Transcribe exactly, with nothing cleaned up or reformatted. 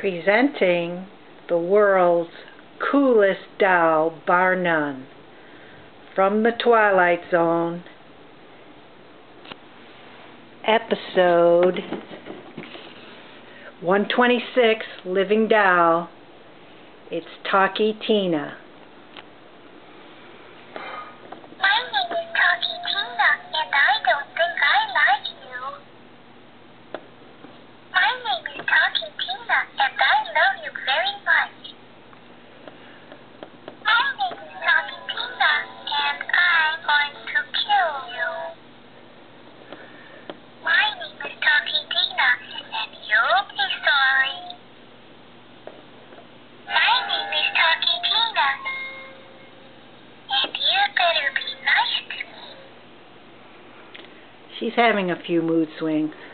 Presenting the world's coolest doll, bar none, from the Twilight Zone, episode one twenty-six, Living Doll. It's TalkyTina. My name is TalkyTina, and I don't think I like you. My name is TalkyTina, and I love you very much. My name is TalkyTina, and I'm going to kill you. My name is TalkyTina, and you'll be sorry. My name is TalkyTina, and you better be nice to me. She's having a few mood swings.